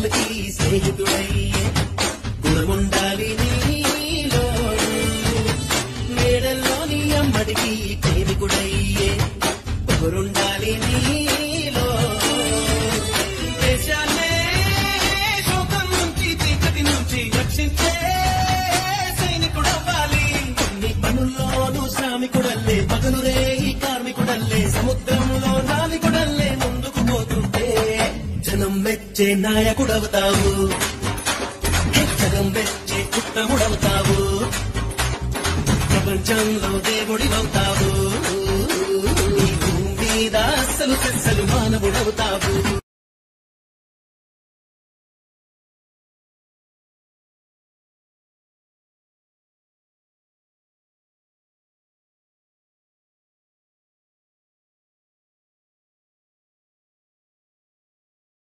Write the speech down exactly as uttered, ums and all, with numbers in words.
గుండెలకి స్నేహితుడయ్యే గుణముండాలి నీలో మేడల్లోని అమ్మడికి ప్రేమికుడయ్యే పొగరుండాలి నీలో దేశాన్నే శోకం నుంచి చీకటి నుంచి రక్షించే సైనికుడవ్వాలి కొన్ని పనుల్లోనూ శ్రామికుడల్లే పగలు రేయి కార్మికుడల్లే సముద్రంలో నావికుడల్లే ముందుకు పోతుంటే జనం మెచ్చే నాయకుడవుతావు జనం మెచ్చే ఉత్తముడవుతావు ప్రపంచంలో దేవుడివవుతావు ఈ భూమి మీద అస్సలు సెస్సలు మానవుడవుతావు.